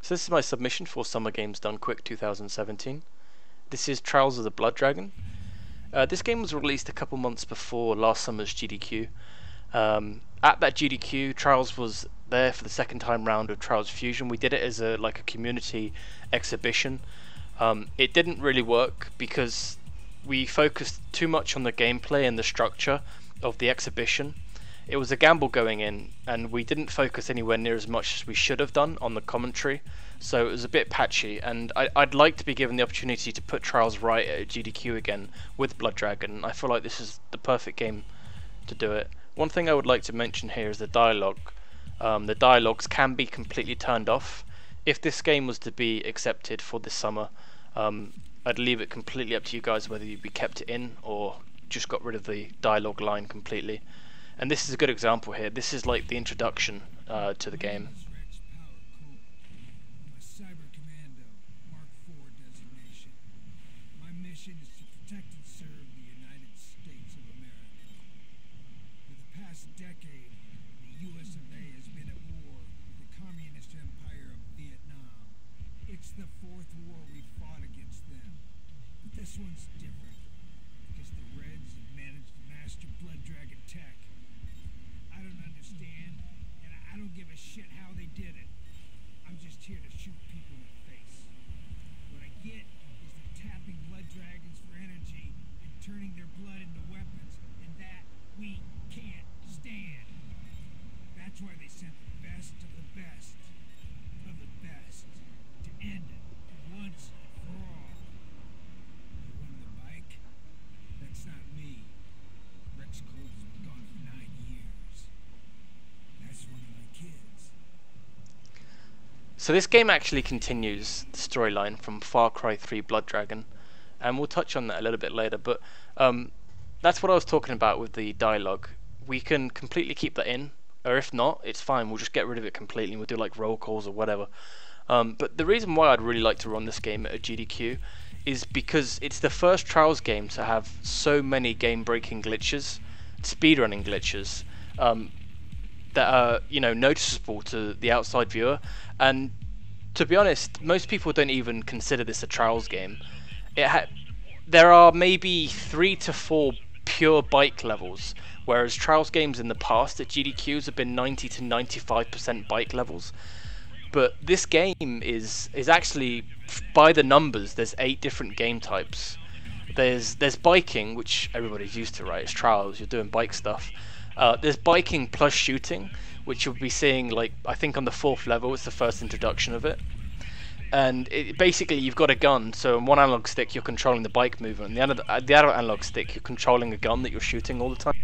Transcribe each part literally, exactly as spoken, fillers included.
So this is my submission for Summer Games Done Quick two thousand seventeen. This is Trials of the Blood Dragon. Uh, this game was released a couple months before last summer's G D Q. Um, at that G D Q, Trials was there for the second time round of Trials Fusion. We did it as a like a community exhibition. Um, it didn't really work because we focused too much on the gameplay and the structure of the exhibition. It was a gamble going in, and we didn't focus anywhere near as much as we should have done on the commentary, so it was a bit patchy, and I, I'd like to be given the opportunity to put Trials right at G D Q again with Blood Dragon. I feel like this is the perfect game to do it. One thing I would like to mention here is the dialogue. Um, the dialogues can be completely turned off. If this game was to be accepted for this summer, um, I'd leave it completely up to you guys whether you'd be kept it in or just got rid of the dialogue line completely. And this is a good example here. This is like the introduction uh, to the game. Cyber Commando, Mark four designation. My mission is to protect and serve the United States of America. For the past decade, the U S of A has been at war with the Communist Empire of Vietnam. It's the fourth war we fought against them. But this one's different, because the Reds have managed to master Blood Dragon tech. I don't understand, and I don't give a shit how they did it. I'm just here to shoot people in the face. What I get is they're tapping blood dragons for energy and turning their blood into weapons, and that we can't stand. That's why they sent the best of the best of the best to end it once and for all. The one on the bike? That's not me. Rex Cold has been gone for nine years. That's one of my kids. So this game actually continues the storyline from Far Cry three Blood Dragon, and we'll touch on that a little bit later, but um, that's what I was talking about with the dialogue. We can completely keep that in, or if not, it's fine, we'll just get rid of it completely and we'll do like roll calls or whatever. Um, but the reason why I'd really like to run this game at a G D Q is because it's the first Trials game to have so many game-breaking glitches, speedrunning glitches, um, that are, you know, noticeable to the outside viewer. And to be honest, most people don't even consider this a Trials game. It ha there are maybe three to four pure bike levels, whereas Trials games in the past at G D Qs have been ninety to ninety-five percent bike levels. But this game is is actually, by the numbers, there's eight different game types. There's there's biking, which everybody's used to, right? It's Trials, you're doing bike stuff. Uh, there's biking plus shooting, which you'll be seeing, like, I think on the fourth level. It's the first introduction of it. And it, basically you've got a gun, so on one analog stick you're controlling the bike movement, and the other, uh, the other analog stick you're controlling a gun that you're shooting all the time.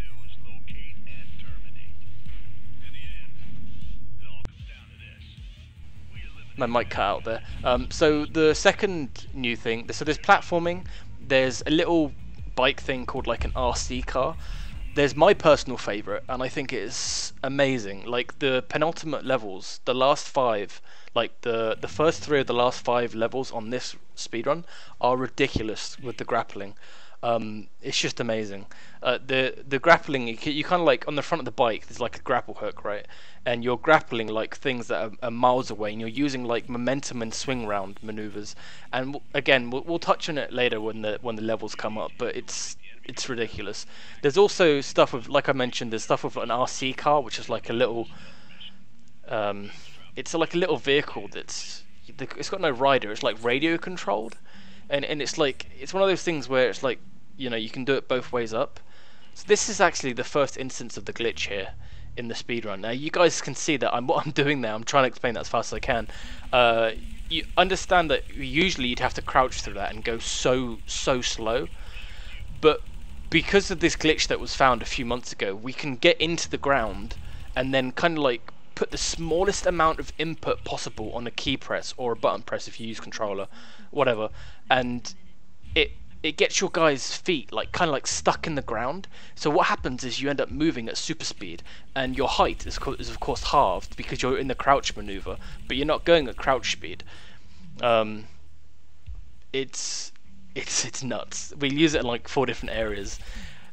My mic cut out there. Um, so the second new thing, so there's platforming, there's a little bike thing called like an R C car. There's my personal favourite, and I think it's amazing. Like the penultimate levels, the last five, like the the first three of the last five levels on this speedrun are ridiculous with the grappling. Um, it's just amazing. Uh, the the grappling, you, you kind of like on the front of the bike, there's like a grapple hook, right? And you're grappling like things that are, are miles away, and you're using like momentum and swing round maneuvers. And w again, we'll, we'll touch on it later when the when the levels come up, but it's it's ridiculous. There's also stuff with, like I mentioned, there's stuff with an R C car, which is like a little, um, it's like a little vehicle that's, it's got no rider. It's like radio controlled, and and it's like it's one of those things where it's like, you know, you can do it both ways up. So this is actually the first instance of the glitch here in the speedrun. Now you guys can see that I'm what I'm doing there. I'm trying to explain that as fast as I can. Uh, you understand that usually you'd have to crouch through that and go so so slow, but because of this glitch that was found a few months ago, we can get into the ground and then kind of like put the smallest amount of input possible on a key press or a button press if you use controller, whatever, and it it gets your guys' feet like kind of like stuck in the ground. So what happens is you end up moving at super speed, and your height is, co is of course halved because you're in the crouch maneuver, but you're not going at crouch speed. Um, it's It's it's nuts. We use it in like four different areas.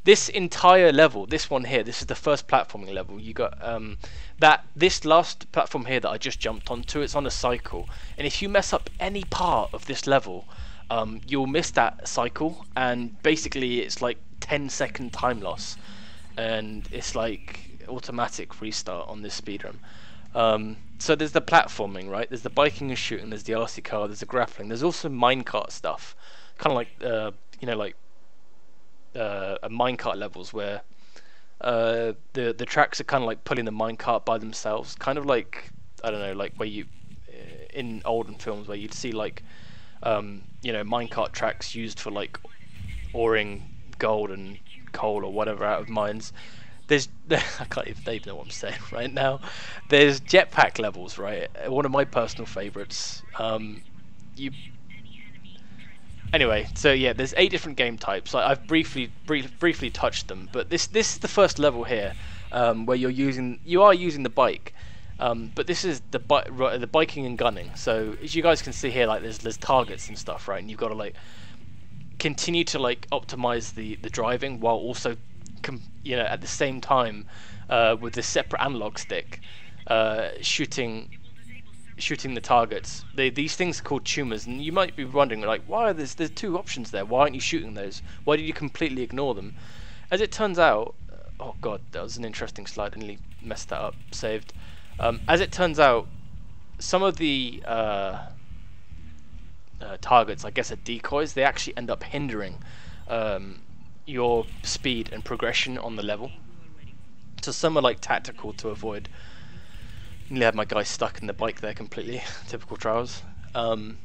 this entire level, this one here, this is the first platforming level. You got um, that this last platform here that I just jumped onto. It's on a cycle, and if you mess up any part of this level, um, you'll miss that cycle, and basically it's like ten second time loss, and it's like automatic restart on this speedrun. Um, so there's the platforming, right? There's the biking and shooting. There's the R C car. There's the grappling. There's also minecart stuff, kind of like uh, you know like. Uh, minecart levels where uh, the the tracks are kind of like pulling the minecart by themselves, kind of like, I don't know, like where you in olden films where you'd see like um, you know minecart tracks used for like oring gold and coal or whatever out of mines. There's I can't even, even know what I'm saying right now. There's jetpack levels, right? One of my personal favorites. Um, you. Anyway, so yeah, there's eight different game types. Like, I've briefly, brief, briefly touched them, but this this is the first level here, um, where you're using, you are using the bike, um, but this is the bi the biking and gunning. So as you guys can see here, like there's there's targets and stuff, right? And you've got to like continue to like optimize the the driving while also, com you know, at the same time, uh, with the separate analog stick, uh, shooting. shooting the targets. They, these things are called tumors, and you might be wondering, like, why are there's there's two options there? Why aren't you shooting those? Why did you completely ignore them? As it turns out, oh god, that was an interesting slide. I nearly messed that up. Saved. Um, as it turns out, some of the uh, uh, targets, I guess, are decoys. They actually end up hindering um, your speed and progression on the level. So some are like tactical to avoid. Nearly had my guy stuck in the bike there completely. Typical Trials. Um,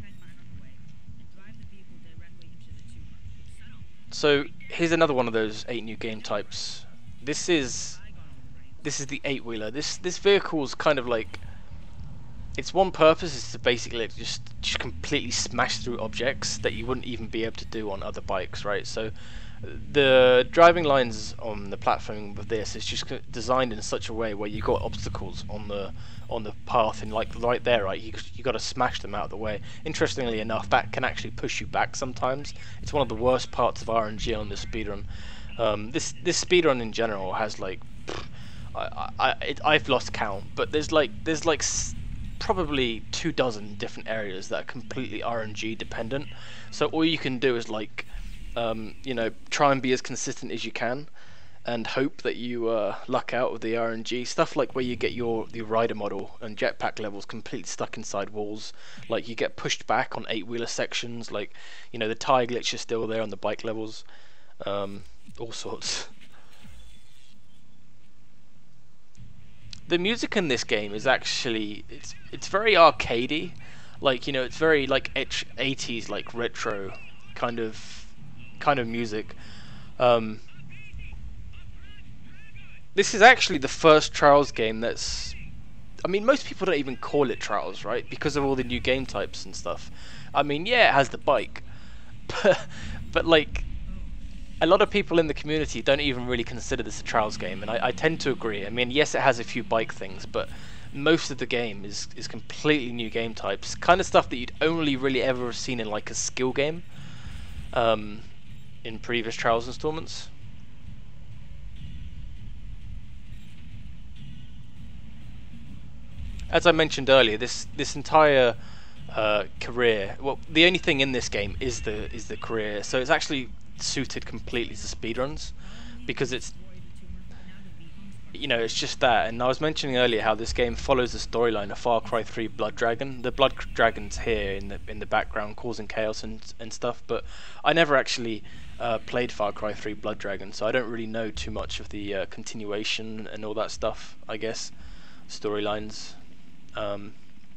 so here's another one of those eight new game types. This is this is the eight wheeler. This this vehicle's kind of like, its one purpose is to basically just just completely smash through objects that you wouldn't even be able to do on other bikes, right? So the driving lines on the platform with this is just designed in such a way where you got obstacles on the on the path, and like right there, right, you you got to smash them out of the way. Interestingly enough, that can actually push you back sometimes. It's one of the worst parts of R N G on this speedrun. Um, this this speedrun in general has like, pff, I I it, I've lost count, but there's like there's like s probably two dozen different areas that are completely R N G dependent. So all you can do is like, Um, you know, try and be as consistent as you can, and hope that you uh, luck out with the R N G stuff, like where you get your the rider model and jetpack levels completely stuck inside walls, like you get pushed back on eight wheeler sections, like, you know, the tire glitch is still there on the bike levels, um, all sorts. The music in this game is actually it's it's very arcadey, like, you know, it's very like eighties like retro kind of. kind of music. Um, this is actually the first Trials game that's, I mean, most people don't even call it Trials, right, because of all the new game types and stuff. I mean, yeah, it has the bike, but, but like, a lot of people in the community don't even really consider this a Trials game, and I, I tend to agree. I mean, yes, it has a few bike things, but most of the game is, is completely new game types, kind of stuff that you'd only really ever have seen in like a skill game. Um, in previous Trials installments. As I mentioned earlier, this this entire uh, career, well, the only thing in this game is the is the career, so it's actually suited completely to speedruns, because it's, you know, it's just that. And I was mentioning earlier how this game follows the storyline of Far Cry three Blood Dragon. The Blood Dragon's here in the in the background causing chaos and and stuff, but I never actually uh, played Far Cry three Blood Dragon, so I don't really know too much of the uh, continuation and all that stuff, I guess, storylines. Um,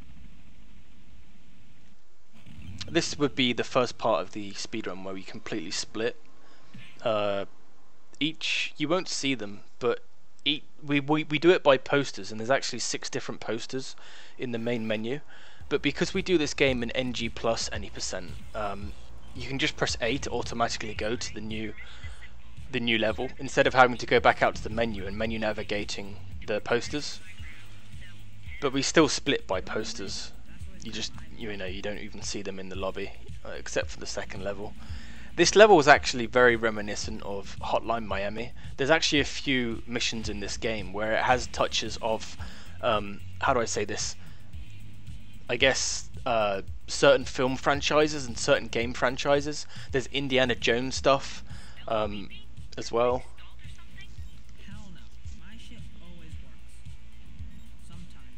this would be the first part of the speedrun where we completely split. Uh, each, you won't see them, but Eat, we, we we do it by posters, and there's actually six different posters in the main menu. But because we do this game in N G plus any percent, um, you can just press A to automatically go to the new the new level, instead of having to go back out to the menu and menu navigating the posters. But we still split by posters. You just, you know, you don't even see them in the lobby, uh, except for the second level. This level is actually very reminiscent of Hotline Miami. There's actually a few missions in this game where it has touches of, um, how do I say this? I guess uh, certain film franchises and certain game franchises. There's Indiana Jones stuff um, as well. Hell no. My shit always works. Sometimes.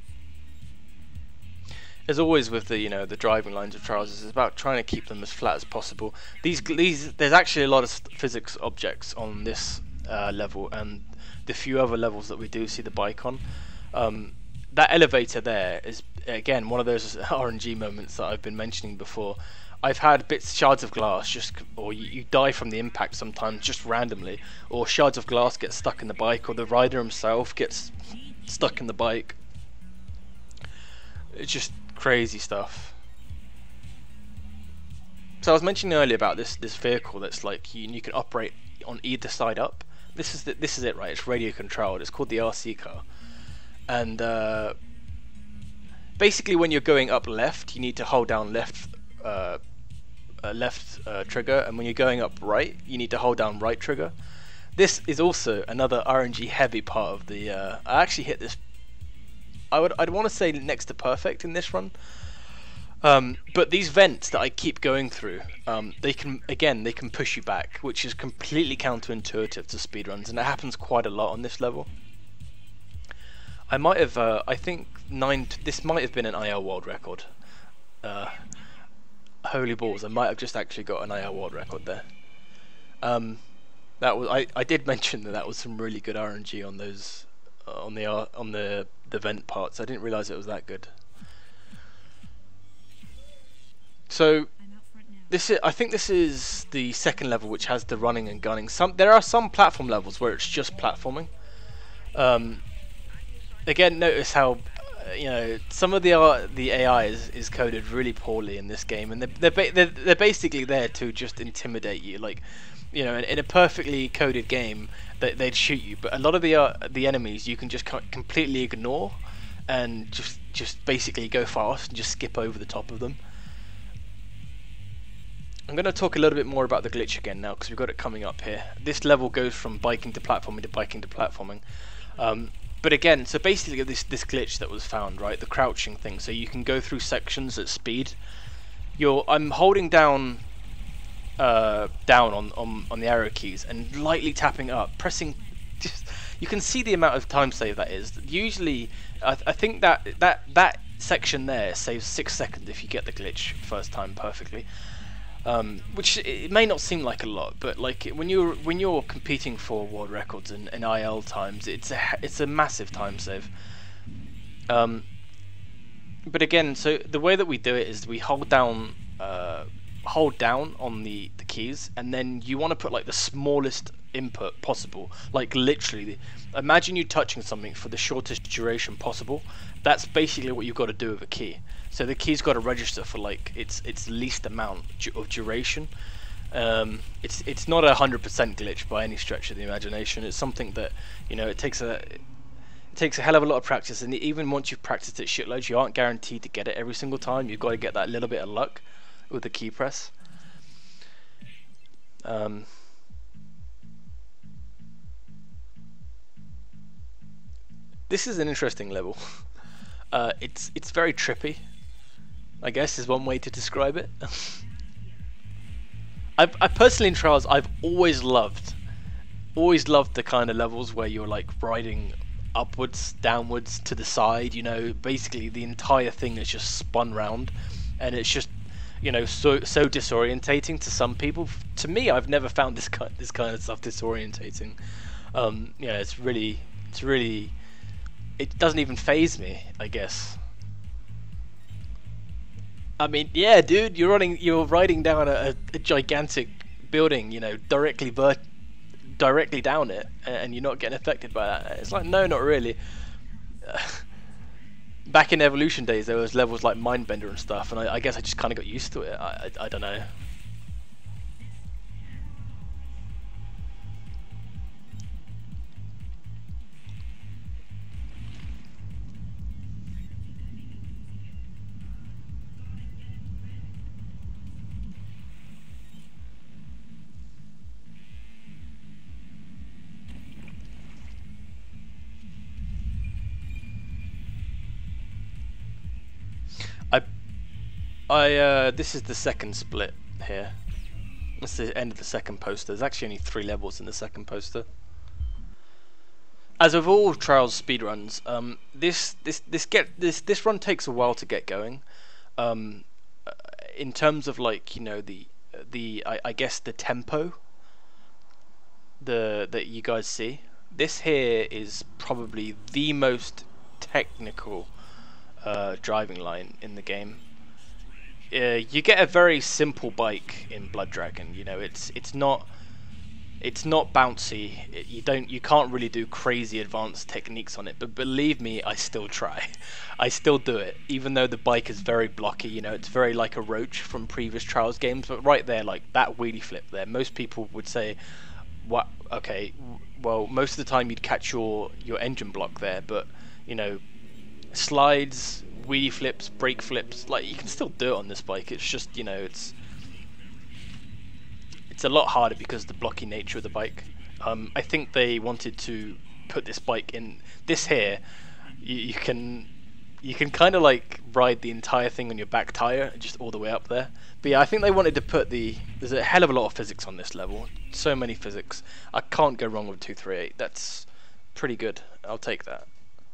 As always with the you know the driving lines of Trials, it's about trying to keep them as flat as possible. These these there's actually a lot of physics objects on this uh, level, and the few other levels that we do see the bike on. Um, that elevator there is again one of those R N G moments that I've been mentioning before. I've had bits, shards of glass, just or you, you die from the impact sometimes just randomly, or shards of glass get stuck in the bike, or the rider himself gets stuck in the bike. It's just crazy stuff. So I was mentioning earlier about this this vehicle that's like you, you can operate on either side up. This is the, this is it, right? It's radio controlled. It's called the R C car, and uh, basically when you're going up left, you need to hold down left uh, uh, left uh, trigger, and when you're going up right, you need to hold down right trigger. This is also another R N G heavy part of the. Uh, I actually hit this. I would I'd want to say next to perfect in this run, um, but these vents that I keep going through, um, they can again they can push you back, which is completely counterintuitive to speedruns, and it happens quite a lot on this level. I might have uh, I think nine. This might have been an I L world record. Uh, holy balls! I might have just actually got an I L world record there. Um, that was I I did mention that that was some really good R N G on those uh, on the uh, on the the vent parts. I didn't realize it was that good. So this is, I think this is the second level which has the running and gunning. Some there are some platform levels where it's just platforming. Um, again, notice how uh, you know some of the uh, the A I is, is coded really poorly in this game, and they're they're, ba they're they're basically there to just intimidate you. Like, you know, in, in a perfectly coded game, they, they'd shoot you, but a lot of the uh, the enemies you can just completely ignore, and just just basically go fast and just skip over the top of them. I'm going to talk a little bit more about the glitch again now, because we've got it coming up here. This level goes from biking to platforming to biking to platforming. Um, but again, so basically this this glitch that was found, right, the crouching thing, so you can go through sections at speed. You're I'm holding down. Uh, down on, on on the arrow keys and lightly tapping up, pressing. Just, you can see the amount of time save that is. Usually, I, th I think that that that section there saves six seconds if you get the glitch first time perfectly. Um, which it may not seem like a lot, but like when you're when you're competing for world records and, and I L times, it's a it's a massive time save. Um, but again, so the way that we do it is we hold down. Uh, hold down on the the keys, and then you want to put like the smallest input possible, like literally imagine you touching something for the shortest duration possible. That's basically what you've got to do with a key. So the key's got to register for like its its least amount of duration. Um, it's it's not a hundred percent glitch by any stretch of the imagination. It's something that, you know, it takes a it takes a hell of a lot of practice, and even once you've practiced it shitloads, you aren't guaranteed to get it every single time. You've got to get that little bit of luck with the key press. Um, this is an interesting level. Uh, it's it's very trippy, I guess is one way to describe it. I I personally in Trials I've always loved, always loved the kind of levels where you're like riding upwards, downwards, to the side. You know, basically the entire thing is just spun round, and it's just, you know, so so disorientating to some people. To me, I've never found this kind this kind of stuff disorientating. Um, you know, it's really it's really it doesn't even faze me, I guess. I mean, yeah, dude, you're running, you're riding down a, a gigantic building, you know, directly vert directly down it, and you're not getting affected by that. It's like, no, not really. Back in Evolution days, there was levels like Mindbender and stuff, and I, I guess I just kind of got used to it. I, I, I don't know. I uh, this is the second split here. That's the end of the second poster. There's actually only three levels in the second poster. As with all Trials speedruns, um, this this this get this this run takes a while to get going. Um, in terms of like you know the the I, I guess the tempo the that you guys see. This here is probably the most technical uh, driving line in the game. Uh, you get a very simple bike in Blood Dragon. You know, it's it's not it's not bouncy. It, you don't you can't really do crazy advanced techniques on it. But believe me, I still try. I still do it, even though the bike is very blocky. You know, it's very like a Roach from previous Trials games. But right there, like that wheelie flip there, most people would say, "What? Okay, well, most of the time you'd catch your your engine block there, but you know, slides." Wheelie flips, brake flips, like you can still do it on this bike. It's just, you know, it's it's a lot harder because of the blocky nature of the bike. Um, I think they wanted to put this bike in this here. You, you can you can kind of like ride the entire thing on your back tire, just all the way up there. But yeah, I think they wanted to put the there's a hell of a lot of physics on this level. So many physics. I can't go wrong with two thirty-eight. That's pretty good. I'll take that.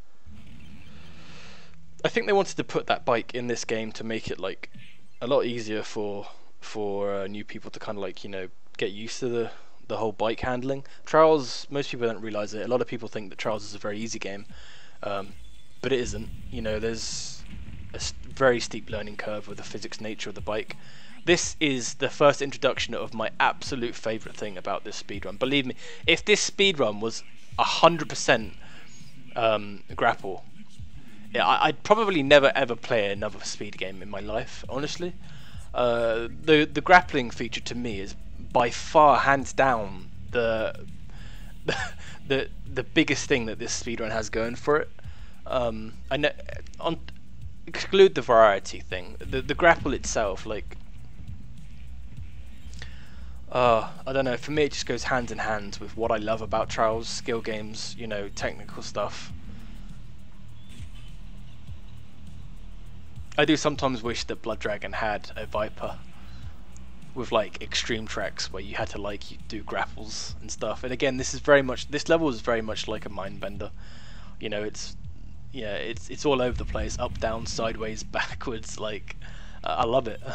I think they wanted to put that bike in this game to make it like a lot easier for for uh, new people to kind of like you know get used to the the whole bike handling. Trials, most people don't realize it. A lot of people think that Trials is a very easy game, um, but it isn't. You know, there's a st very steep learning curve with the physics nature of the bike. This is the first introduction of my absolute favorite thing about this speedrun. Believe me, if this speedrun was a hundred percent um, grapple. Yeah, I'd probably never ever play another speed game in my life, honestly. Uh, the the grappling feature to me is by far, hands down, the the the, the biggest thing that this speedrun has going for it. Um, I know, on exclude the variety thing, the the grapple itself, like, uh, I don't know. For me, it just goes hand in hand with what I love about Trials, skill games, you know, technical stuff. I do sometimes wish that Blood Dragon had a Viper with like extreme tracks where you had to like you do grapples and stuff. And again, this is very much this level is very much like a Mindbender. You know, it's yeah, it's it's all over the place, up, down, sideways, backwards. Like uh, I love it.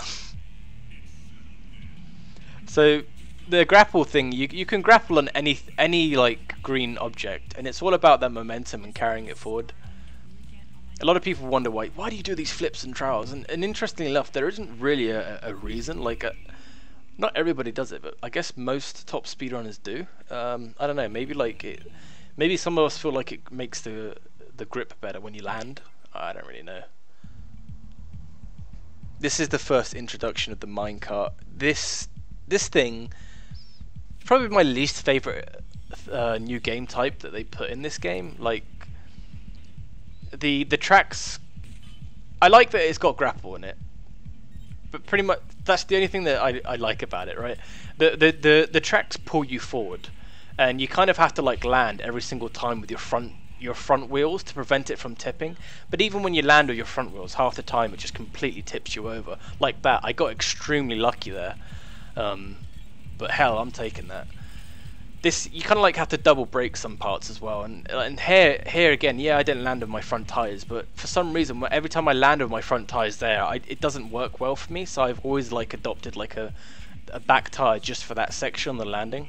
So the grapple thing, you you can grapple on any any like green object, and it's all about that momentum and carrying it forward. A lot of people wonder why why do you do these flips and Trials, and, and interestingly enough, there isn't really a, a reason. Like, a, not everybody does it, but I guess most top speedrunners do. Um, I don't know, maybe like it, maybe some of us feel like it makes the the grip better when you land. I don't really know. This is the first introduction of the minecart. This this thing, probably my least favorite uh, new game type that they put in this game. Like. The the tracks, I like that it's got grapple in it, but pretty much that's the only thing that I, I like about it, right? The, the the the tracks pull you forward, and you kind of have to like land every single time with your front your front wheels to prevent it from tipping. But even when you land with your front wheels, half the time it just completely tips you over like that. I got extremely lucky there, um, but hell, I'm taking that. This, you kind of like have to double brake some parts as well, and and here here again, yeah, I didn't land with my front tires, but for some reason, every time I land with my front tires there, I, it doesn't work well for me. So I've always like adopted like a a back tire just for that section on the landing.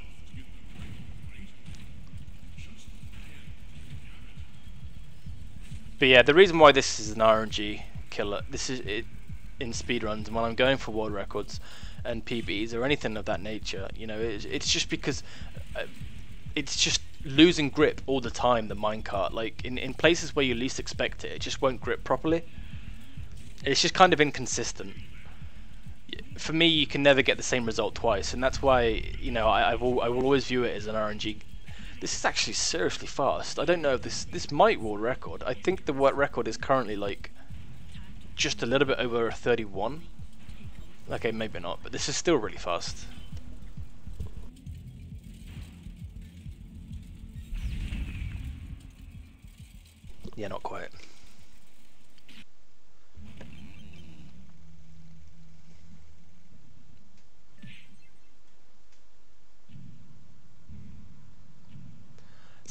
But yeah, the reason why this is an R N G killer, this is it in speedruns, and when I'm going for world records and P Bs or anything of that nature, you know, it's, it's just because uh, it's just losing grip all the time, the minecart. Like in, in places where you least expect it, it just won't grip properly. It's just kind of inconsistent. For me, you can never get the same result twice, and that's why, you know, I, I've al I will always view it as an R N G. This is actually seriously fast. I don't know if this this might world record. I think the world record is currently like just a little bit over thirty-one. Okay, maybe not, but this is still really fast. Yeah, not quite.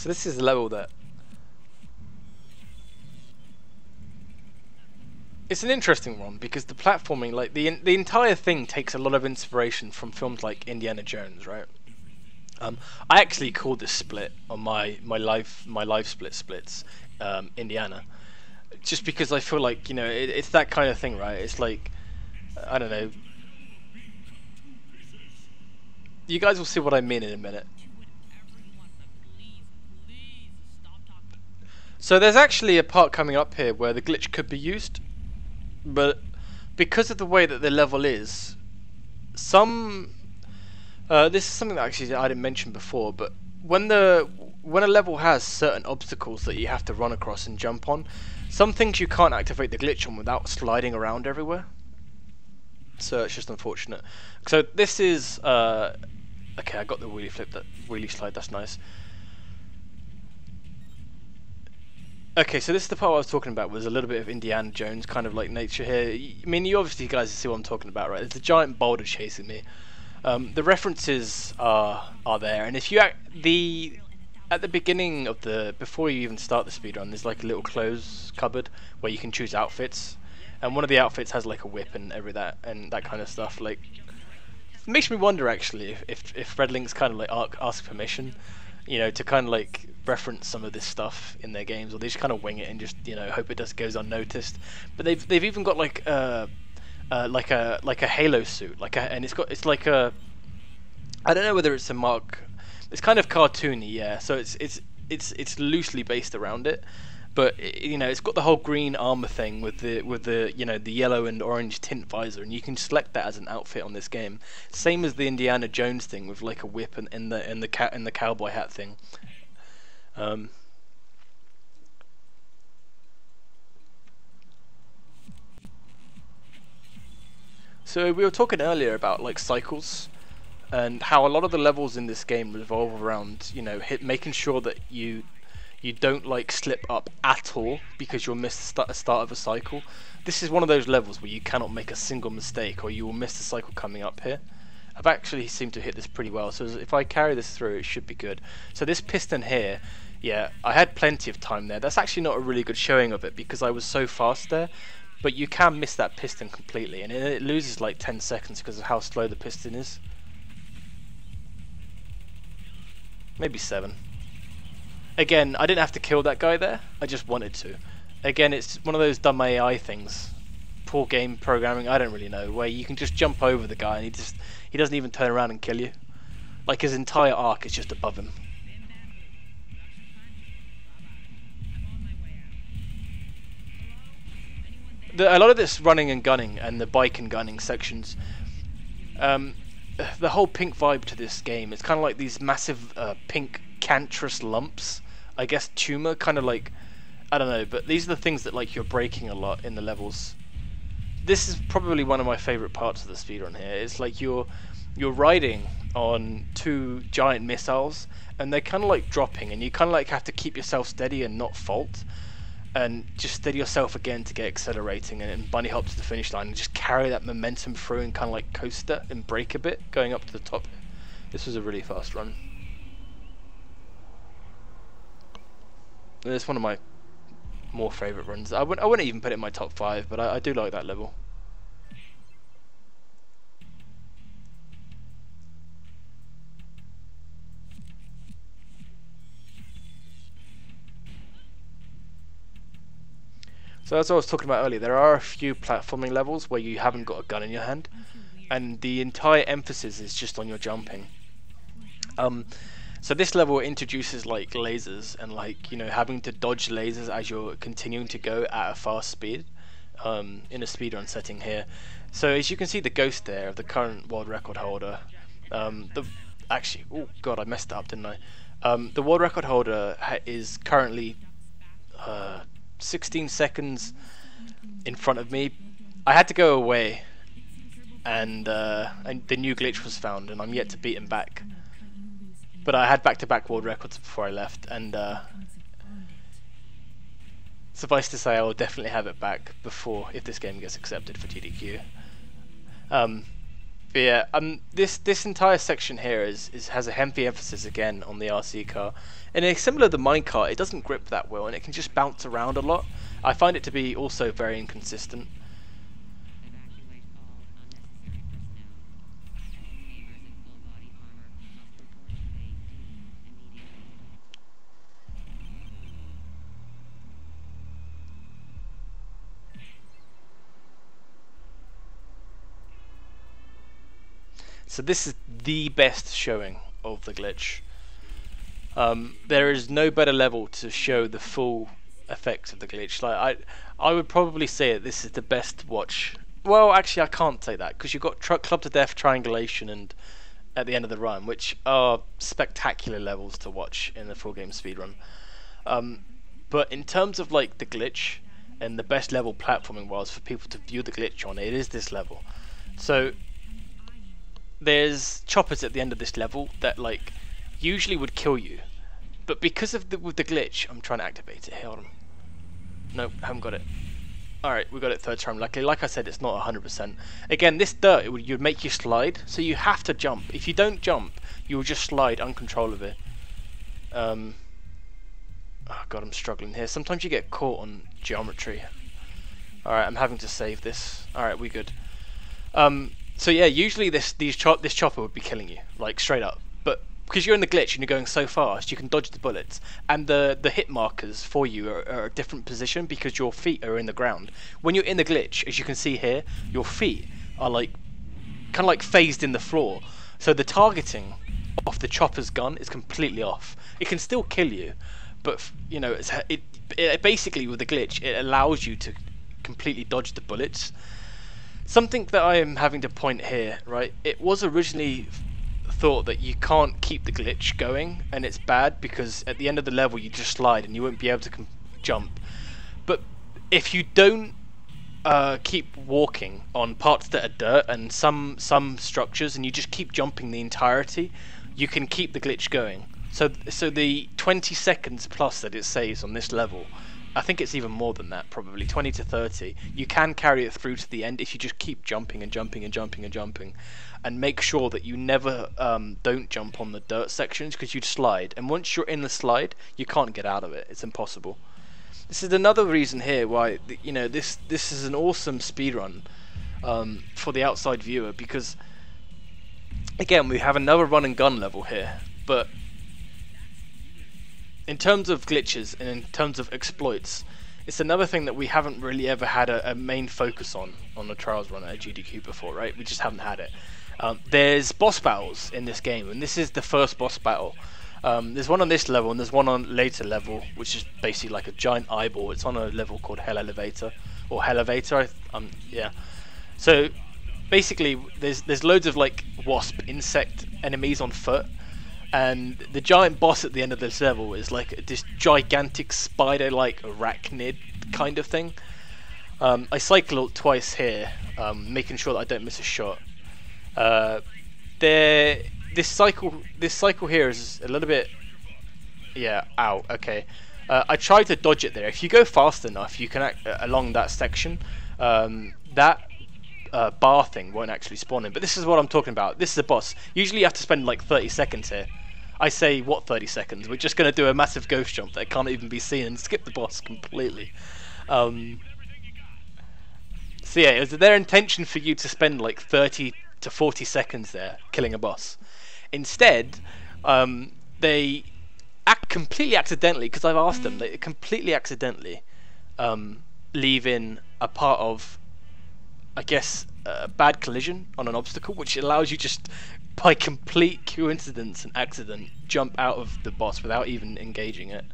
So this is a level that it's an interesting one because the platforming, like the the entire thing, takes a lot of inspiration from films like Indiana Jones, right? Um, I actually called this split on my my live my live split splits, um, Indiana, just because I feel like, you know, it, it's that kind of thing, right? It's like, I don't know. You guys will see what I mean in a minute. So there's actually a part coming up here where the glitch could be used, but because of the way that the level is, some uh, this is something that actually I didn't mention before, but when the when a level has certain obstacles that you have to run across and jump on, some things you can't activate the glitch on without sliding around everywhere. So it's just unfortunate. So this is uh, okay. I got the wheelie flip, that wheelie slide. That's nice. Okay, so this is the part I was talking about. Was a little bit of Indiana Jones kind of like nature here. I mean, you obviously guys see what I'm talking about, right? There's a giant boulder chasing me. Um, the references are are there, and if you act, the at the beginning of the before you even start the speedrun, there's like a little clothes cupboard where you can choose outfits, and one of the outfits has like a whip and every that and that kind of stuff. Like, it makes me wonder actually if if, if Red Link's kind of like ask, ask permission, you know, to kind of like reference some of this stuff in their games, or they just kind of wing it and just, you know, hope it just goes unnoticed. But they've they've even got like uh, uh like a like a Halo suit, like a, and it's got it's like a, I don't know whether it's a mark, it's kind of cartoony, yeah. So it's it's it's it's loosely based around it, but it, you know, it's got the whole green armor thing with the with the you know the yellow and orange tint visor, and you can select that as an outfit on this game. Same as the Indiana Jones thing with like a whip and in the and the cat and the cowboy hat thing. Um, so we were talking earlier about like cycles, and how a lot of the levels in this game revolve around, you know, hit making sure that you you don't like slip up at all because you'll miss the start, start of a cycle. This is one of those levels where you cannot make a single mistake or you will miss the cycle coming up here. I've actually seemed to hit this pretty well, so if I carry this through, it should be good. So this piston here, yeah, I had plenty of time there. That's actually not a really good showing of it because I was so fast there, but you can miss that piston completely, and it loses like ten seconds because of how slow the piston is. Maybe seven. Again, I didn't have to kill that guy there, I just wanted to. Again, it's one of those dumb A I things. Poor game programming, I don't really know, where you can just jump over the guy and he just he doesn't even turn around and kill you. Like, his entire arc is just above him. The, a lot of this running and gunning and the bike and gunning sections, um, the whole pink vibe to this game, it's kind of like these massive uh, pink cancerous lumps. I guess tumor, kind of like, I don't know, but these are the things that like you're breaking a lot in the levels. This is probably one of my favourite parts of the speedrun here. It's like you're you're riding on two giant missiles and they're kind of like dropping, and you kind of like have to keep yourself steady and not fault, and just steady yourself again to get accelerating and, and bunny hop to the finish line and just carry that momentum through and kind of like coast it and brake a bit going up to the top. This was a really fast run. And it's one of my more favourite runs. I wouldn't, I wouldn't even put it in my top five, but I, I do like that level. So as I was talking about earlier, there are a few platforming levels where you haven't got a gun in your hand, and the entire emphasis is just on your jumping. Um, so this level introduces like lasers and like, you know, having to dodge lasers as you're continuing to go at a fast speed, um, in a speedrun setting here. So as you can see, the ghost there of the current world record holder, um, the actually, oh god, I messed it up, didn't I? Um, the world record holder ha is currently uh, sixteen seconds in front of me. I had to go away, and, uh, and the new glitch was found, and I'm yet to beat him back. But I had back-to-back world records before I left, and uh, suffice to say, I will definitely have it back before, if this game gets accepted for G D Q. Um, But yeah, um, this this entire section here is, is has a heavy emphasis again on the R C car, and it's similar to the Minecart. It doesn't grip that well, and it can just bounce around a lot. I find it to be also very inconsistent. So this is the best showing of the glitch. Um, there is no better level to show the full effects of the glitch. Like I, I would probably say that this is the best watch. Well, actually, I can't say that because you've got tr Club to Death, Triangulation, and at the end of the run, which are spectacular levels to watch in the full game speedrun. Um, but in terms of like the glitch and the best level platforming was for people to view the glitch on, it is this level. So there's choppers at the end of this level that like usually would kill you, but because of the with the glitch, I'm trying to activate it. Hold on. Nope, haven't got it. Alright, we got it third time. Luckily, like I said, it's not one hundred percent. Again, this dirt, it would you'd make you slide, so you have to jump. If you don't jump, you will just slide uncontrollably. Um, oh god, I'm struggling here. Sometimes you get caught on geometry. Alright, I'm having to save this. Alright, we good. Um, so yeah, usually this these chop this chopper would be killing you, like straight up. But because you're in the glitch and you're going so fast, you can dodge the bullets, and the the hit markers for you are, are a different position because your feet are in the ground. When you're in the glitch, as you can see here, your feet are like kind of like phased in the floor, so the targeting of the chopper's gun is completely off. It can still kill you, but you know it's, it, it basically with the glitch it allows you to completely dodge the bullets. Something that I am having to point here, right? It was originally thought that you can't keep the glitch going, and it's bad because at the end of the level you just slide and you won't be able to com jump. But if you don't uh, keep walking on parts that are dirt and some some structures, and you just keep jumping the entirety, you can keep the glitch going. So so the twenty seconds plus that it saves on this level, I think it's even more than that, probably twenty to thirty. You can carry it through to the end if you just keep jumping and jumping and jumping and jumping, and make sure that you never um, don't jump on the dirt sections because you'd slide. And once you're in the slide, you can't get out of it. It's impossible. This is another reason here why you know this this is an awesome speedrun um, for the outside viewer, because again we have another run and gun level here, but in terms of glitches and in terms of exploits, it's another thing that we haven't really ever had a, a main focus on on the Trials run at S G D Q before, right? We just haven't had it. Um, there's boss battles in this game, and this is the first boss battle. Um, there's one on this level, and there's one on later level, which is basically like a giant eyeball. It's on a level called Hellevator, or Hellevator. Um, yeah. So basically, there's there's loads of like wasp insect enemies on foot. And the giant boss at the end of this level is like this gigantic spider-like arachnid kind of thing. Um, I cycle twice here, um, making sure that I don't miss a shot. Uh, there, this cycle, this cycle here is a little bit, yeah. Ow. Okay. Uh, I tried to dodge it there. If you go fast enough, you can act, uh, along that section. Um, that uh, bar thing won't actually spawn in. But this is what I'm talking about. This is a boss. Usually you have to spend like thirty seconds here. I say, what thirty seconds? We're just going to do a massive ghost jump that can't even be seen and skip the boss completely. Um, so yeah, is their intention for you to spend like thirty to forty seconds there killing a boss? Instead, um, they act completely accidentally, because I've asked them, they completely accidentally um, leave in a part of, I guess, a bad collision on an obstacle, which allows you just by complete coincidence and accident jump out of the boss without even engaging it.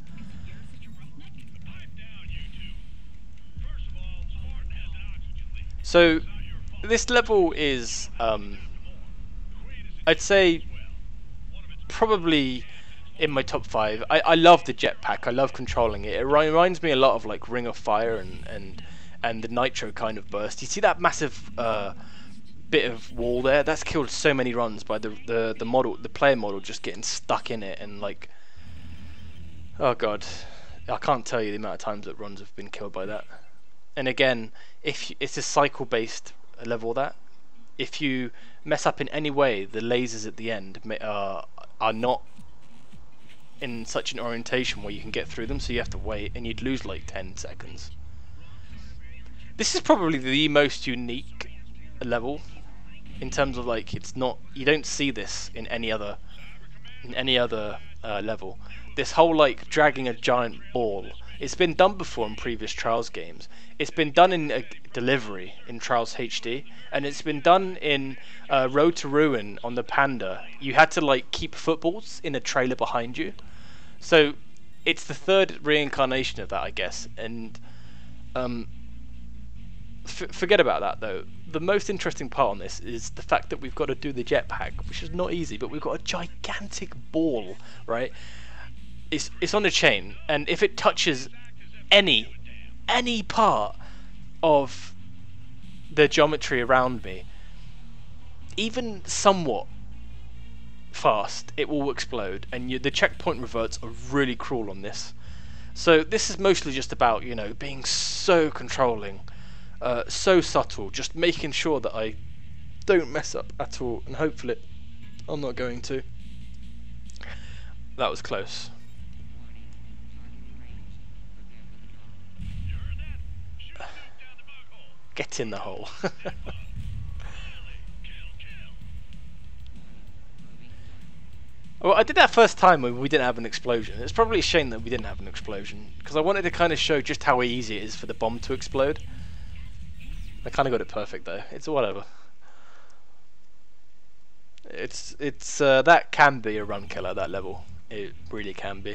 So this level is um, I'd say probably in my top five. I, I love the jetpack. I love controlling it. It reminds me a lot of like Ring of Fire and and and the Nitro kind of burst. You see that massive uh, bit of wall there? That's killed so many runs by the the the model, the player model, just getting stuck in it, and like, oh god, I can't tell you the amount of times that runs have been killed by that. And again, if you, it's a cycle-based level, that if you mess up in any way, the lasers at the end are are not in such an orientation where you can get through them, so you have to wait, and you'd lose like ten seconds. This is probably the most unique level in terms of like it's not you don't see this in any other in any other uh, level. This whole like dragging a giant ball. It's been done before in previous Trials games. It's been done in a Delivery in Trials H D, and it's been done in uh, Road to Ruin on the Panda. You had to like keep footballs in a trailer behind you. So it's the third reincarnation of that, I guess. And um, f forget about that though. The most interesting part on this is the fact that we've got to do the jetpack, which is not easy, but we've got a gigantic ball, right? It's, it's on a chain, and if it touches any, any part of the geometry around me, even somewhat fast, it will explode, and you, the checkpoint reverts are really cruel on this. So this is mostly just about, you know, being so controlling, uh, so subtle, just making sure that I don't mess up at all, and hopefully I'm not going to. That was close. Get in the hole. Well, I did that first time when we didn't have an explosion. It's probably a shame that we didn't have an explosion, because I wanted to kind of show just how easy it is for the bomb to explode. I kind of got it perfect though. It's whatever. It's it's uh, that can be a run killer, that level. It really can be.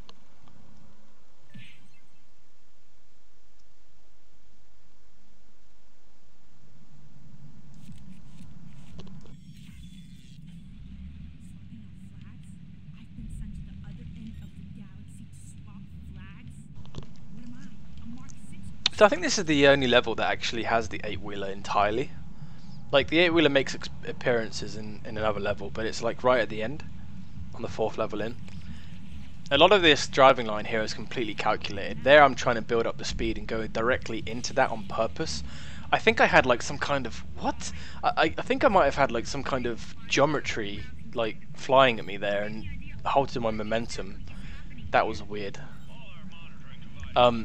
So I think this is the only level that actually has the eight-wheeler entirely. Like, the eight-wheeler makes ex appearances in, in another level, but it's like right at the end, on the fourth level in. A lot of this driving line here is completely calculated. There I'm trying to build up the speed and go directly into that on purpose. I think I had like some kind of... What? I, I think I might have had like some kind of geometry like flying at me there and halted my momentum. That was weird. Um...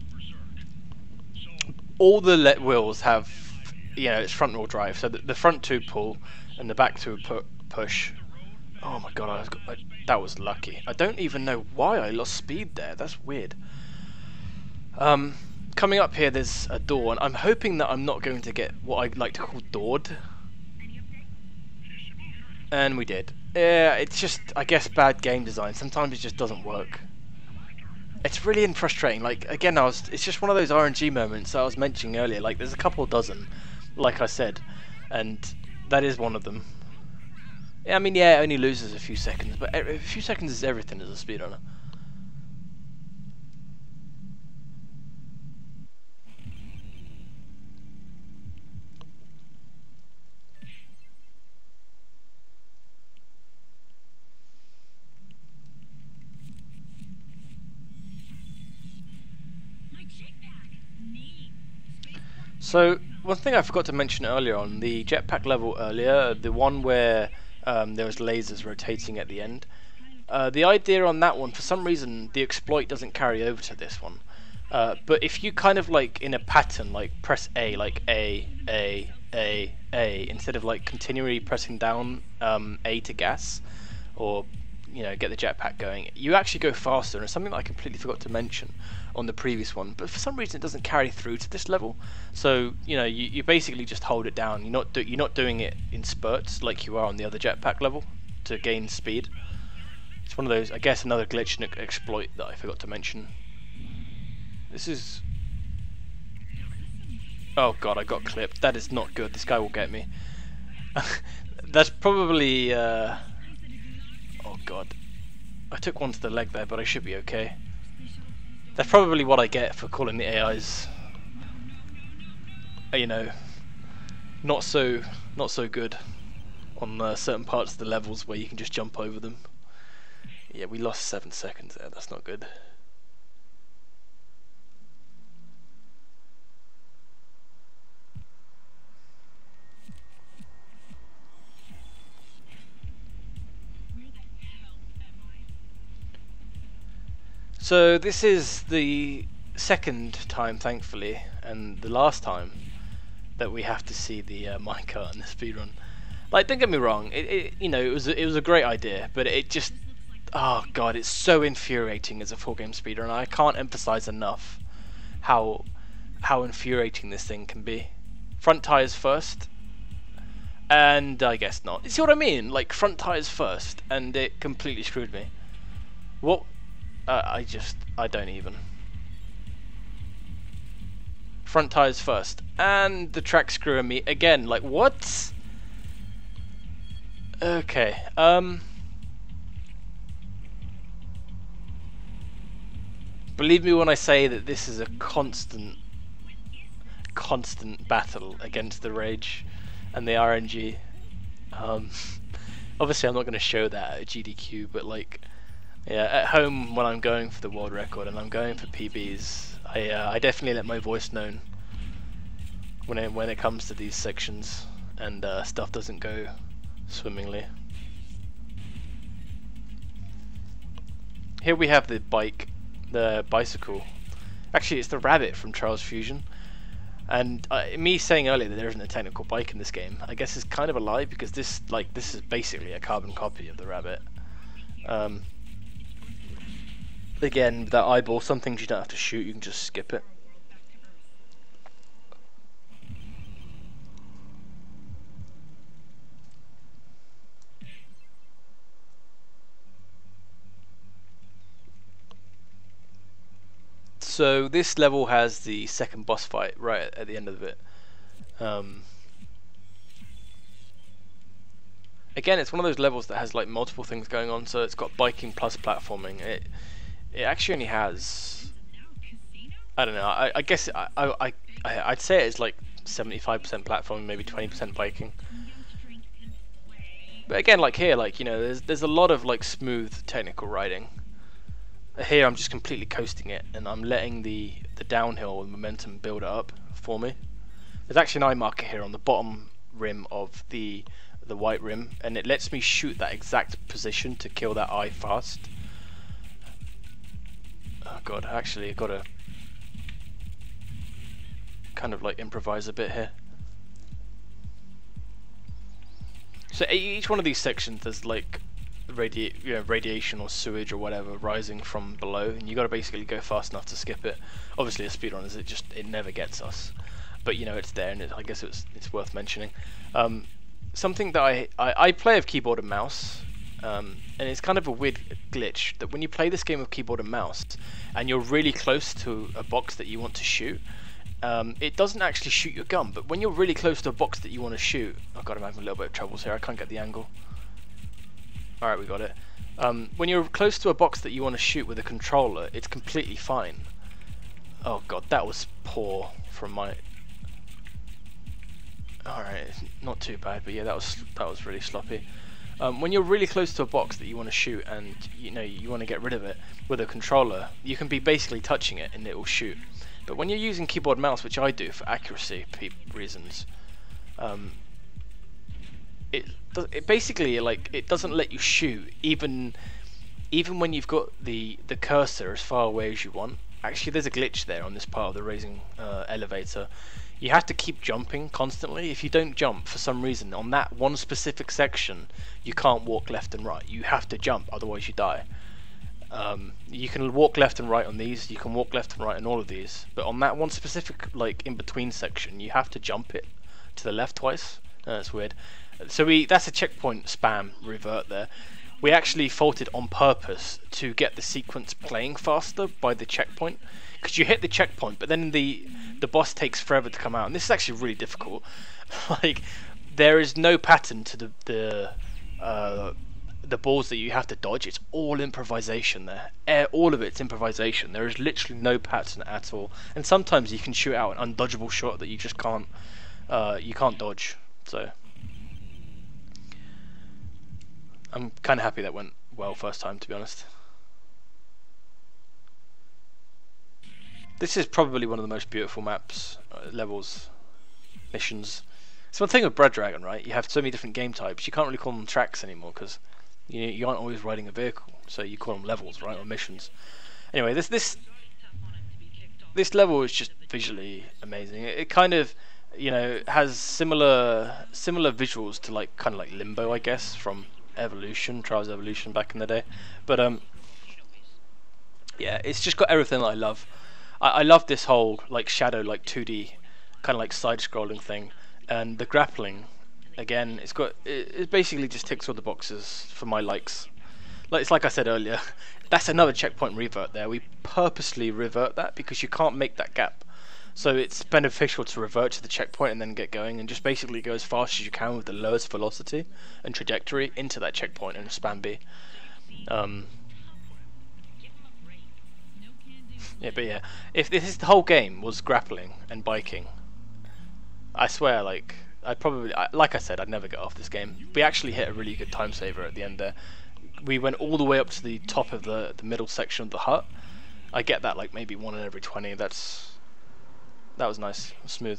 All the let wheels have, you know, it's front wheel drive, so the, the front two pull and the back two pu push. Oh my god, I was, I, that was lucky. I don't even know why I lost speed there. That's weird. Um, coming up here, there's a door, and I'm hoping that I'm not going to get what I'd like to call doored. And we did. Yeah, it's just, I guess, bad game design. Sometimes it just doesn't work. It's really frustrating. Like, again, I was. It's just one of those R N G moments that I was mentioning earlier. Like, there's a couple dozen, like I said, and that is one of them. Yeah, I mean, yeah, it only loses a few seconds, but a few seconds is everything as a speedrunner. So, one thing I forgot to mention earlier on, the jetpack level earlier, the one where um, there was lasers rotating at the end, uh, the idea on that one, for some reason, the exploit doesn't carry over to this one. Uh, but if you kind of like, in a pattern, like press A, like A, A, A, A, instead of like continually pressing down um, A to gas, or, you know, get the jetpack going, you actually go faster, and it's something that I completely forgot to mention on the previous one, but for some reason it doesn't carry through to this level. So, you know, you, you basically just hold it down. You're not do, you're not doing it in spurts like you are on the other jetpack level to gain speed. It's one of those, I guess, another glitch and exploit that I forgot to mention. This is... Oh god, I got clipped. That is not good. This guy will get me. That's probably... Uh... Oh god. I took one to the leg there, but I should be okay. That's probably what I get for calling the A Is, you know, not so not so good on uh, certain parts of the levels where you can just jump over them. Yeah, we lost seven seconds there. That's not good. So this is the second time, thankfully, and the last time that we have to see the uh, minecart in the speedrun. Like, don't get me wrong, it, it you know it was a, it was a great idea, but it just, oh god, it's so infuriating as a full game speedrun. I can't emphasize enough how how infuriating this thing can be. Front tires first, and I guess not. You see what I mean? Like, front tires first, and it completely screwed me. What? Uh, I just, I don't even. Front tires first, and the track screwing me again. Like, what? Okay. Um. Believe me when I say that this is a constant, constant battle against the rage and the R N G. Um, obviously, I'm not going to show that at G D Q, but like, yeah, at home when I'm going for the world record and I'm going for P Bs, I uh, I definitely let my voice known when it when it comes to these sections and uh, stuff doesn't go swimmingly. Here we have the bike. The bicycle. Actually, it's the rabbit from Trials Fusion. And uh, me saying earlier that there isn't a technical bike in this game, I guess is kind of a lie, because this, like, this is basically a carbon copy of the rabbit. Um, again, that eyeball, some things you don't have to shoot, you can just skip it. So this level has the second boss fight right at the end of it. Um, again, it's one of those levels that has like multiple things going on. So it's got biking plus platforming. It it actually only has, I don't know. I, I guess I, I I I'd say it's like seventy-five percent platforming, maybe twenty percent biking. But again, like here, like you know, there's there's a lot of like smooth technical riding. Here I'm just completely coasting it, and I'm letting the the downhill and momentum build up for me. There's actually an eye marker here on the bottom rim of the the white rim, and it lets me shoot that exact position to kill that eye fast. Oh god, actually I've got to kind of like improvise a bit here. So each one of these sections there's like Radi you know, radiation or sewage or whatever rising from below, and you got to basically go fast enough to skip it. Obviously, a speedrun is it just it never gets us, but you know it's there, and it, I guess it's it's worth mentioning. Um, something that I, I I play with keyboard and mouse, um, and it's kind of a weird glitch that when you play this game with keyboard and mouse, and you're really close to a box that you want to shoot, um, it doesn't actually shoot your gun. But when you're really close to a box that you want to shoot, oh god, I'm having a little bit of troubles here. I can't get the angle. Alright, we got it. Um, when you're close to a box that you want to shoot with a controller, it's completely fine. Oh god, that was poor from my... Alright, not too bad, but yeah, that was that was really sloppy. Um, when you're really close to a box that you want to shoot and you know you want to get rid of it with a controller, you can be basically touching it and it will shoot. But when you're using keyboard and mouse, which I do for accuracy reasons, um, it it basically like it doesn't let you shoot even even when you've got the the cursor as far away as you want. Actually, there's a glitch there on this part of the raising uh, elevator. You have to keep jumping constantly. If you don't jump for some reason on that one specific section, you can't walk left and right. You have to jump, otherwise you die. Um, you can walk left and right on these. You can walk left and right on all of these. But on that one specific like in between section, you have to jump it to the left twice. Uh, that's weird. So we that's a checkpoint spam revert there. We actually faulted on purpose to get the sequence playing faster by the checkpoint, because you hit the checkpoint but then the the boss takes forever to come out, and this is actually really difficult. Like, there is no pattern to the the uh, the balls that you have to dodge. It's all improvisation there. Air, all of it's improvisation. There is literally no pattern at all, and sometimes you can shoot out an undodgeable shot that you just can't uh, you can't dodge. So I'm kind of happy that went well first time, to be honest. This is probably one of the most beautiful maps, uh, levels, missions. It's one thing with Bread Dragon, right? You have so many different game types. You can't really call them tracks anymore because you you aren't always riding a vehicle, so you call them levels, right, or missions. Anyway, this this this level is just visually amazing. It, it kind of, you know, has similar similar visuals to like kind of like Limbo, I guess, from Evolution, Trials Evolution back in the day. But um, yeah, it's just got everything that I love. I, I love this whole like shadow, like two D, kind of like side-scrolling thing, and the grappling. Again, it's got it, it basically just ticks all the boxes for my likes. Like it's like I said earlier, that's another checkpoint revert there. We purposely revert that because you can't make that gap. So it's beneficial to revert to the checkpoint and then get going and just basically go as fast as you can with the lowest velocity and trajectory into that checkpoint and spam B. Um, yeah, but yeah, if this is the whole game was grappling and biking, I swear, like I'd probably, I, like I said, I'd never get off this game. We actually hit a really good time saver at the end there. We went all the way up to the top of the the middle section of the hut. I get that like maybe one in every twenty. That's that was nice, smooth.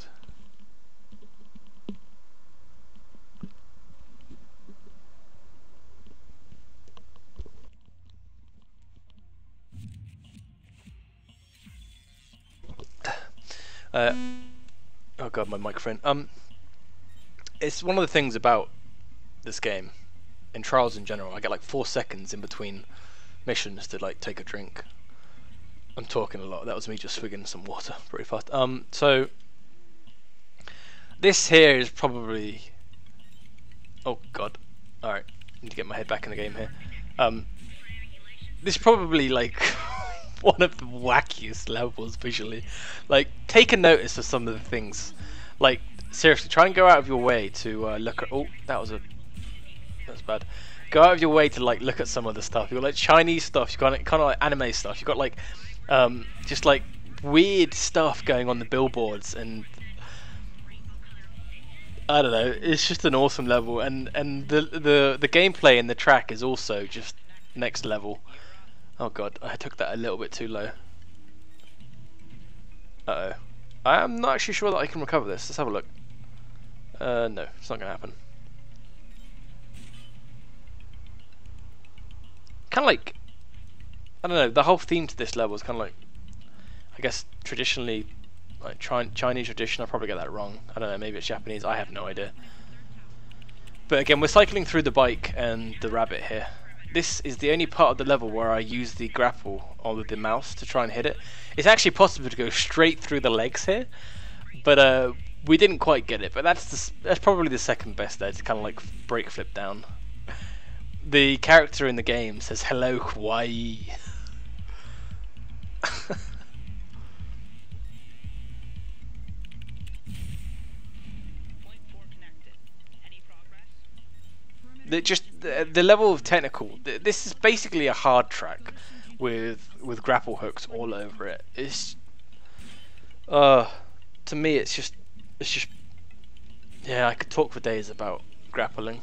Uh, oh god, my microphone. Um, it's one of the things about this game. In Trials in general, I get like four seconds in between missions to like take a drink. I'm talking a lot. That was me just swigging some water pretty fast. Um, so this here is probably. Oh god! All right, need to get my head back in the game here. Um, this is probably like one of the wackiest levels visually. Like, take a notice of some of the things. Like, seriously, try and go out of your way to uh, look at. Oh, that was a. That's bad. Go out of your way to like look at some of the stuff. You've got like Chinese stuff. You've got like, kind of like anime stuff. You've got like um, just like weird stuff going on the billboards, and I don't know. It's just an awesome level, and and the the the gameplay in the track is also just next level. Oh god, I took that a little bit too low. Uh oh. I'm not actually sure that I can recover this. Let's have a look. Uh, no, it's not gonna happen. Kind of like, I don't know, the whole theme to this level is kind of like, I guess traditionally, like Chi Chinese tradition. I'll probably get that wrong. I don't know, maybe it's Japanese. I have no idea. But again, we're cycling through the bike and the rabbit here. This is the only part of the level where I use the grapple on with the mouse to try and hit it. It's actually possible to go straight through the legs here, but uh, we didn't quite get it. But that's the, that's probably the second best there to kind of like break flip down. The character in the game says "Hello, Hawaii." the, just the, the level of technical. th This is basically a hard track with with grapple hooks all over it. It's uh, to me, it's just it's just yeah. I could talk for days about grappling.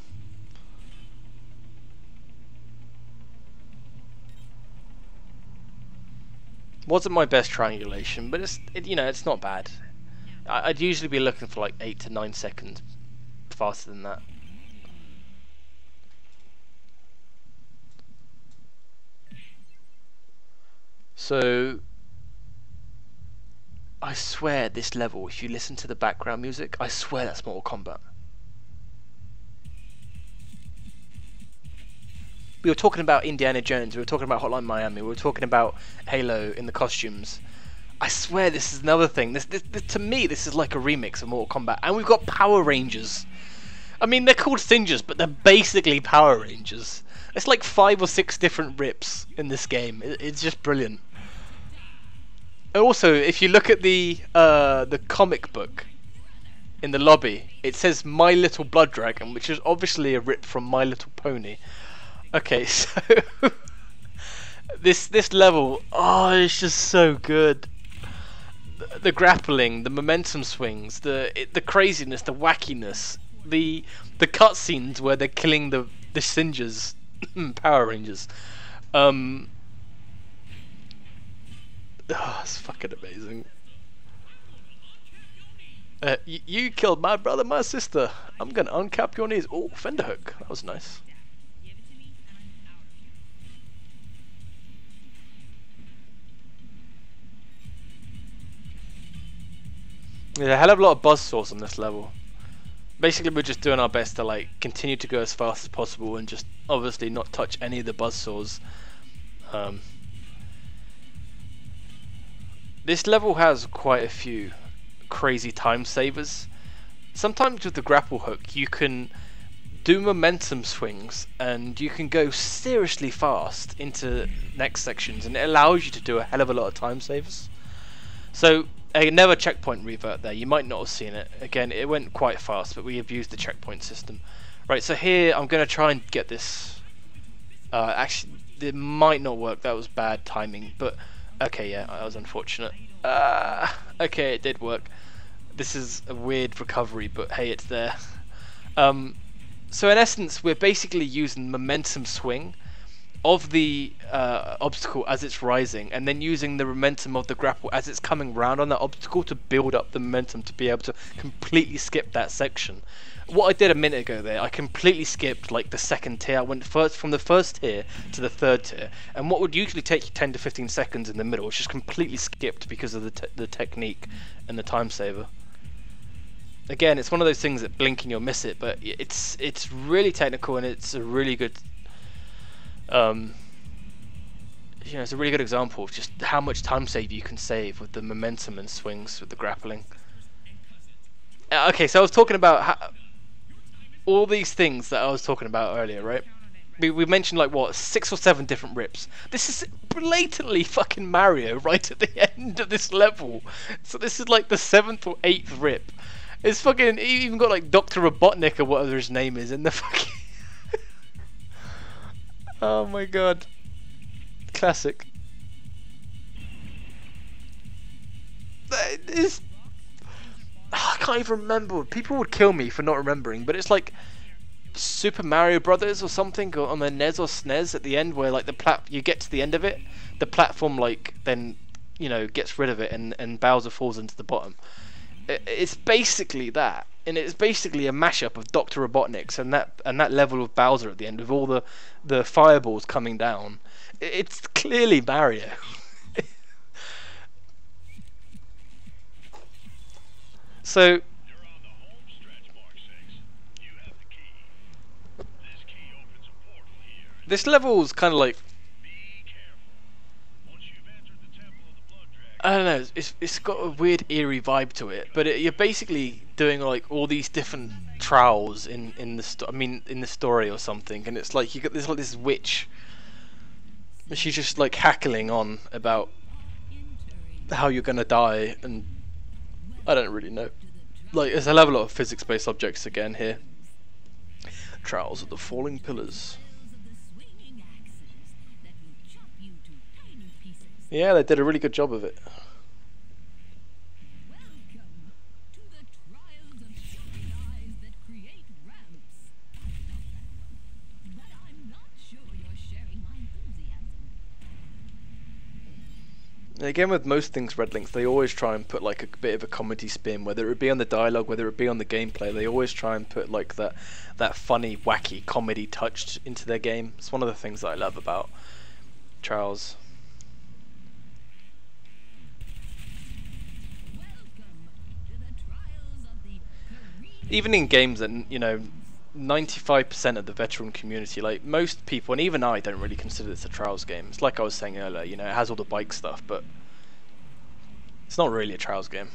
Wasn't my best triangulation, but it's it, you know, it's not bad. I, I'd usually be looking for like eight to nine seconds faster than that. So I swear this level, if you listen to the background music, I swear that's Mortal Kombat. We were talking about Indiana Jones, we were talking about Hotline Miami, we were talking about Halo in the costumes. I swear this is another thing. This, this, this to me, this is like a remix of Mortal Kombat. And we've got Power Rangers. I mean, they're called Singers, but they're basically Power Rangers. It's like five or six different rips in this game. It, it's just brilliant. And also, if you look at the uh, the comic book in the lobby, it says My Little Blood Dragon, which is obviously a rip from My Little Pony. Okay, so this this level, oh, it's just so good. The, the grappling, the momentum swings, the it, the craziness, the wackiness, the the cutscenes where they're killing the the Singers, Power Rangers. Um, oh, it's fucking amazing. Uh, you killed my brother, my sister. I'm gonna uncap your knees. Oh, fender hook. That was nice. There's a hell of a lot of buzzsaws on this level. Basically, we're just doing our best to like continue to go as fast as possible and just obviously not touch any of the buzzsaws. Um, this level has quite a few crazy time savers. Sometimes with the grapple hook, you can do momentum swings and you can go seriously fast into next sections, and it allows you to do a hell of a lot of time savers. So another checkpoint revert there, you might not have seen it. Again, it went quite fast, but we abused the checkpoint system. Right, so here I'm going to try and get this. Uh, actually, it might not work, that was bad timing, but okay, yeah, that was unfortunate. Uh, okay, it did work. This is a weird recovery, but hey, it's there. Um, so in essence, we're basically using momentum swing of the uh, obstacle as it's rising, and then using the momentum of the grapple as it's coming round on that obstacle to build up the momentum to be able to completely skip that section. What I did a minute ago there, I completely skipped like the second tier. I went first from the first tier to the third tier, and what would usually take you ten to fifteen seconds in the middle was just completely skipped because of the, te the technique and the time saver. Again, it's one of those things that blink and you'll miss it, but it's it's really technical, and it's a really good um, you know, it's a really good example of just how much time save you can save with the momentum and swings with the grappling. Uh, okay, so I was talking about how, all these things that I was talking about earlier, right? We, we mentioned like what, six or seven different rips. This is blatantly fucking Mario right at the end of this level. So this is like the seventh or eighth rip. It's fucking, he even got like Doctor Robotnik or whatever his name is in the fucking... Oh my god. Classic. That is... I can't even remember. People would kill me for not remembering, but it's like Super Mario Brothers or something on the N E S or S N E S at the end, where like the plat you get to the end of it, the platform like then, you know, gets rid of it, and and Bowser falls into the bottom. It's basically that, and it's basically a mashup of Doctor Robotnik's and that and that level of Bowser at the end with all the the fireballs coming down. It's clearly Mario. So this level's kind of like, I don't know, it's it's got a weird eerie vibe to it, but it, you're basically doing like all these different trials in in the sto I mean in the story or something, and it's like you got this like this witch, and she's just like hackling on about how you're gonna die, and I don't really know. Like, there's a level of physics-based objects again here. Trials of the Falling Pillars. Yeah, they did a really good job of it. Again, with most things Red Links, they always try and put like a bit of a comedy spin, whether it be on the dialogue, whether it be on the gameplay. They always try and put like that that funny, wacky comedy touch into their game. It's one of the things that I love about Trials. Even in games that, you know, ninety-five percent of the veteran community, like most people, and even I, don't really consider this a Trials game. It's like I was saying earlier, you know, it has all the bike stuff, but it's not really a Trials game.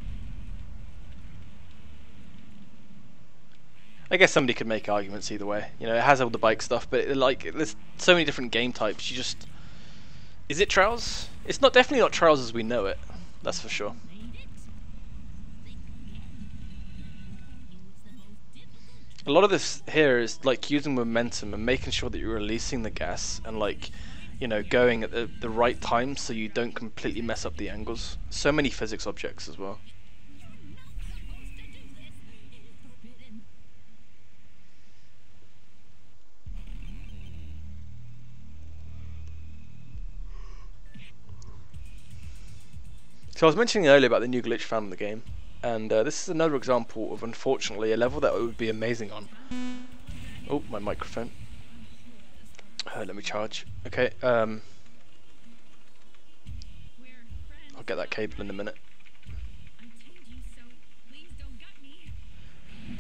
I guess somebody could make arguments either way. You know, it has all the bike stuff, but it, like, there's so many different game types. You just, is it Trials? It's not definitely not Trials as we know it. That's for sure. A lot of this here is like using momentum and making sure that you're releasing the gas and, like, you know, going at the, the right time so you don't completely mess up the angles. So many physics objects as well. So I was mentioning earlier about the new glitch found in the game. And uh, this is another example of, unfortunately, a level that would be amazing on. Oh, my microphone. Uh, let me charge. Okay, um... I'll get that cable in a minute.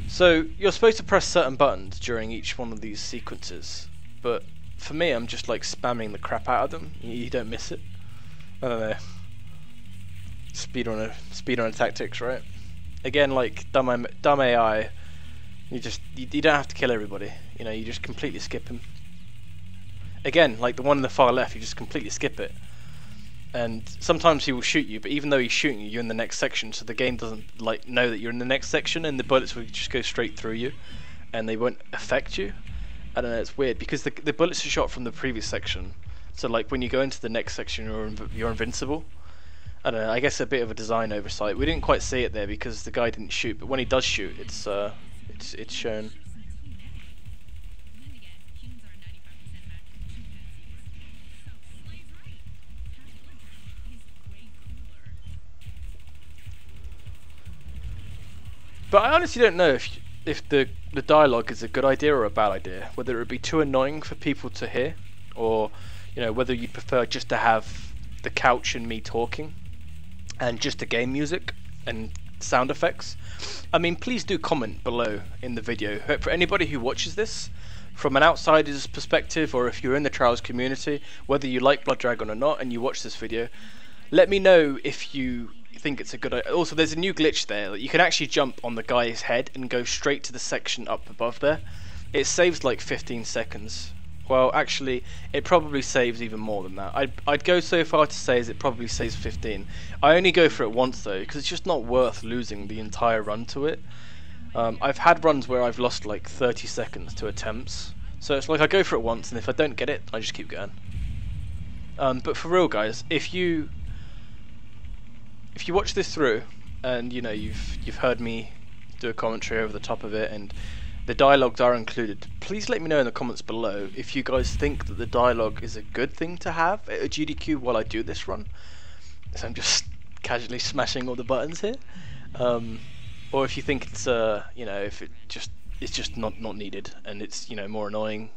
So you're supposed to press certain buttons during each one of these sequences, but for me, I'm just like spamming the crap out of them. You, you don't miss it. I don't know. Speedrunner, speedrunner tactics, right? Again, like dumb, dumb A I. You just you, you don't have to kill everybody. You know, you just completely skip him. Again, like the one in the far left, you just completely skip it. And sometimes he will shoot you, but even though he's shooting you, you're in the next section, so the game doesn't like know that you're in the next section, and the bullets will just go straight through you, and they won't affect you. I don't know, it's weird because the the bullets are shot from the previous section, so like when you go into the next section, you're inv you're invincible. I don't know. I guess a bit of a design oversight. We didn't quite see it there because the guy didn't shoot, but when he does shoot, it's uh, it's it's shown. But I honestly don't know if if the the dialogue is a good idea or a bad idea. Whether it would be too annoying for people to hear, or you know, whether you'd prefer just to have the couch and me talking, and just the game music and sound effects. I mean, please do comment below in the video. For anybody who watches this from an outsider's perspective, or if you're in the Trials community, whether you like Blood Dragon or not, and you watch this video, let me know if you think it's a good idea. Also, there's a new glitch there. You can actually jump on the guy's head and go straight to the section up above there. It saves like fifteen seconds. Well, actually, it probably saves even more than that. I'd, I'd go so far to say as it probably saves fifteen. I only go for it once though, because it's just not worth losing the entire run to it. Um, I've had runs where I've lost like thirty seconds to attempts. So it's like I go for it once, and if I don't get it, I just keep going. Um, but for real guys, if you if you watch this through, and you know you've you've heard me do a commentary over the top of it, and the dialogues are included, please let me know in the comments below if you guys think that the dialogue is a good thing to have at a G D Q while I do this run. So I'm just casually smashing all the buttons here, um, or if you think it's uh you know if it just it's just not not needed and it's you know more annoying.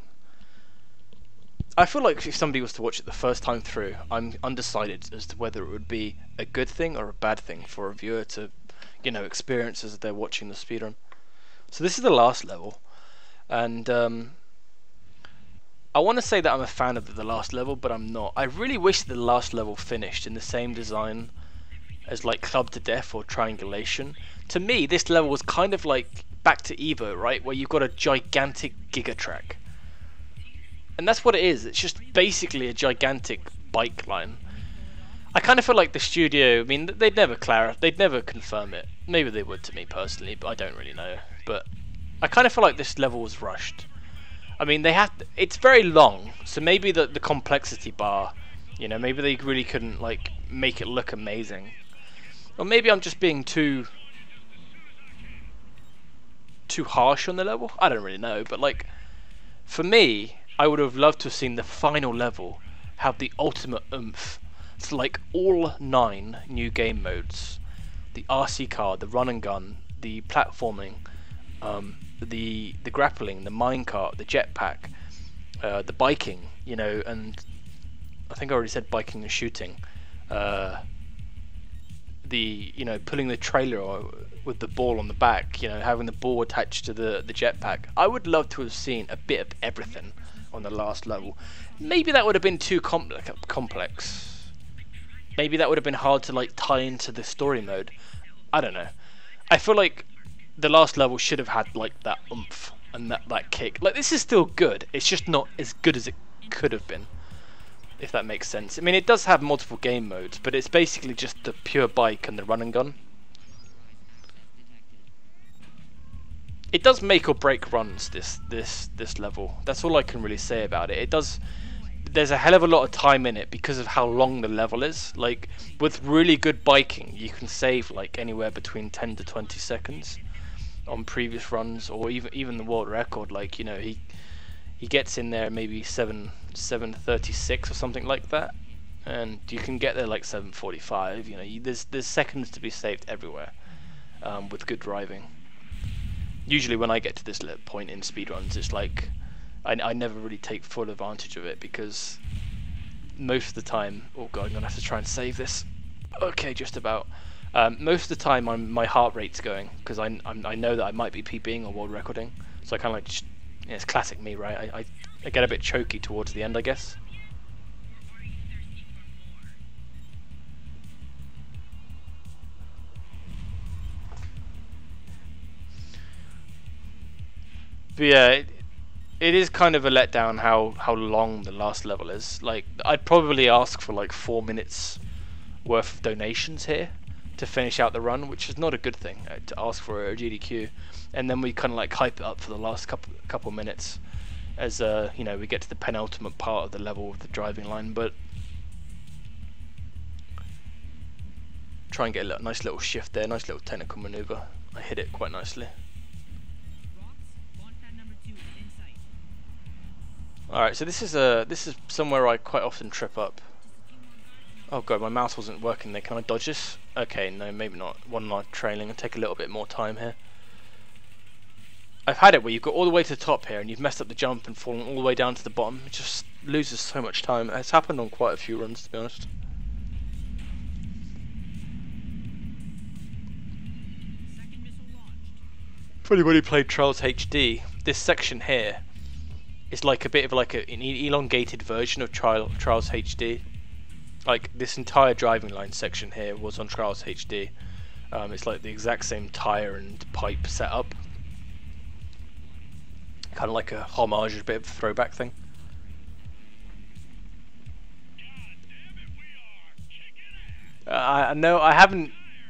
I feel like if somebody was to watch it the first time through, I'm undecided as to whether it would be a good thing or a bad thing for a viewer to, you know, experience as they're watching the speedrun. So this is the last level, and um, I want to say that I'm a fan of the last level, but I'm not. I really wish the last level finished in the same design as like Club to Death or Triangulation. To me, this level was kind of like Back to Evo, right, where you've got a gigantic giga track. And that's what it is. It's just basically a gigantic bike line. I kind of feel like the studio, I mean, they'd never clarify, they'd never confirm it. Maybe they would to me personally, but I don't really know. But I kind of feel like this level was rushed. I mean, they have to, it's very long, so maybe the the complexity bar, you know, maybe they really couldn't like make it look amazing. Or maybe I'm just being too too harsh on the level. I don't really know, but like for me, I would have loved to have seen the final level have the ultimate oomph. It's like all nine new game modes: the R C car, the run and gun, the platforming, um, the the grappling, the minecart, the jetpack, uh, the biking. You know, and I think I already said biking and shooting. Uh, the you know pulling the trailer with the ball on the back. You know, having the ball attached to the the jetpack. I would love to have seen a bit of everything on the last level. Maybe that would have been too com complex. Maybe that would have been hard to like tie into the story mode. I don't know. I feel like the last level should have had like that oomph and that, that kick. Like this is still good, it's just not as good as it could have been, if that makes sense. I mean, it does have multiple game modes, but it's basically just the pure bike and the run and gun. It does make or break runs, this this this level. That's all I can really say about it. It does. There's a hell of a lot of time in it because of how long the level is. Like with really good biking, you can save like anywhere between ten to twenty seconds on previous runs, or even even the world record. Like you know he he gets in there maybe seven seven thirty six or something like that, and you can get there like seven forty five. You know you, there's there's seconds to be saved everywhere um, with good driving. Usually when I get to this point in speedruns, it's like I, I never really take full advantage of it because most of the time, oh god, I'm gonna have to try and save this. Okay, just about. Um, most of the time, I'm, my heart rate's going because I I'm, I know that I might be PBing or world recording, so I kind of like just, yeah, it's classic me, right? I, I I get a bit choky towards the end, I guess. But yeah, it, it is kind of a letdown how how long the last level is. Like, I'd probably ask for like four minutes worth of donations here to finish out the run, which is not a good thing uh, to ask for a G D Q, and then we kind of like hype it up for the last couple couple minutes as uh you know, we get to the penultimate part of the level with the driving line. But try and get a little, nice little shift there, nice little technical maneuver. I hit it quite nicely. Alright, so this is a this is somewhere I quite often trip up. Oh god, my mouse wasn't working there. Can I dodge this? Okay, no, maybe not. One line trailing and take a little bit more time here. I've had it where you've got all the way to the top here and you've messed up the jump and fallen all the way down to the bottom. It just loses so much time. It's happened on quite a few runs, to be honest. For anybody who played Trials H D, this section here is like a bit of like a, an elongated version of Trial, Trials H D. Like, this entire driving line section here was on Trials H D. Um, it's like the exact same tyre and pipe setup. Kind of like a homage, a bit of a throwback thing. Uh, I know I haven't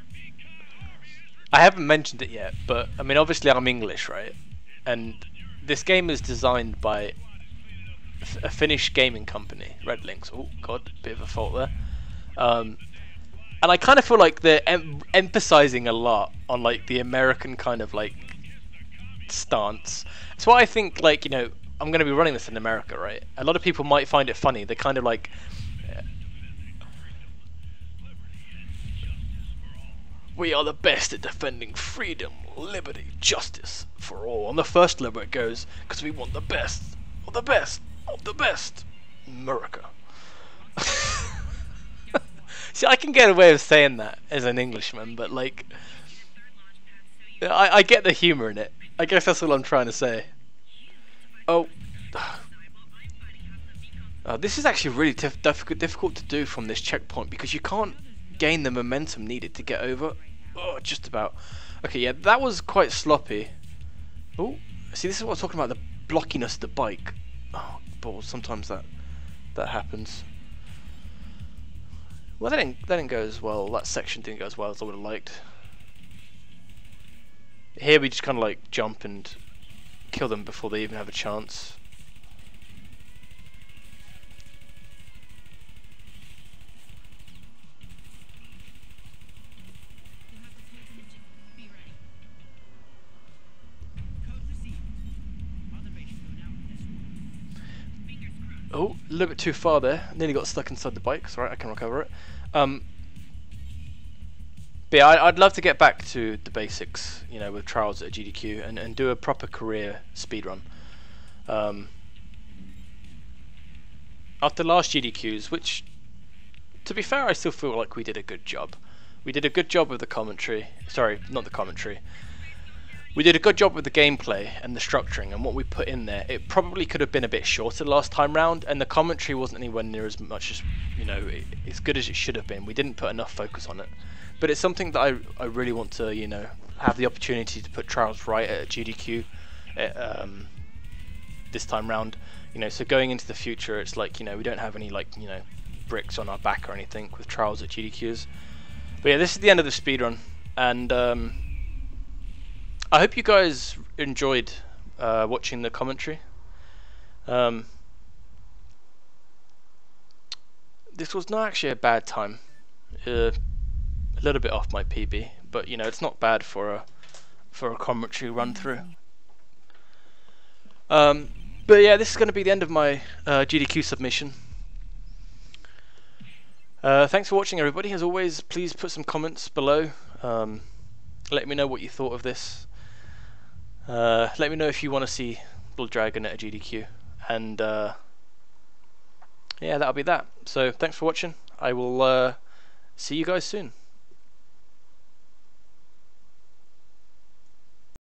I haven't mentioned it yet, but I mean, obviously I'm English, right? And this game is designed by a Finnish gaming company, Red Links. Oh god, bit of a fault there. Um, and I kind of feel like they're em emphasizing a lot on like the American kind of like stance. That's why I think, like, you know, I'm going to be running this in America, right? A lot of people might find it funny. They're kind of like, we are the best at defending freedom, liberty, justice for all. On the first level it goes, because we want the best of the best of the best, America. See, I can get away with saying that as an Englishman, but like, I, I get the humour in it. I guess that's all I'm trying to say. Oh, uh, this is actually really diff difficult, difficult to do from this checkpoint because you can't gain the momentum needed to get over. Oh, just about. Okay, yeah, that was quite sloppy. Oh, see, this is what I'm talking about, the blockiness of the bike. Oh, balls, sometimes that that happens. Well, that didn't, that didn't go as well, that section didn't go as well as I would have liked. Here we just kind of like jump and kill them before they even have a chance. Oh, a little bit too far there. Nearly got stuck inside the bike. It's alright, I can recover it. Um, but yeah, I, I'd love to get back to the basics, you know, with Trials at G D Q and, and do a proper career speedrun. Um, after last G D Qs, which, to be fair, I still feel like we did a good job. We did a good job with the commentary. Sorry, not the commentary. We did a good job with the gameplay and the structuring and what we put in there. It probably could have been a bit shorter last time round, and the commentary wasn't anywhere near as much as, you know, it, as good as it should have been. We didn't put enough focus on it. But it's something that I, I really want to, you know, have the opportunity to put Trials right at G D Q at, um, this time round. You know, so going into the future, it's like, you know, we don't have any, like, you know, bricks on our back or anything with Trials at G D Qs. But yeah, this is the end of the speedrun, and um, I hope you guys enjoyed uh, watching the commentary. Um, this was not actually a bad time. Uh, a little bit off my P B, but you know, it's not bad for a for a commentary run through. Um, but yeah, this is going to be the end of my uh, G D Q submission. Uh, thanks for watching, everybody. As always, please put some comments below. Um, let me know what you thought of this. Uh, let me know if you want to see Blood Dragon at a G D Q, and uh, yeah, that'll be that. So thanks for watching. I will uh, see you guys soon.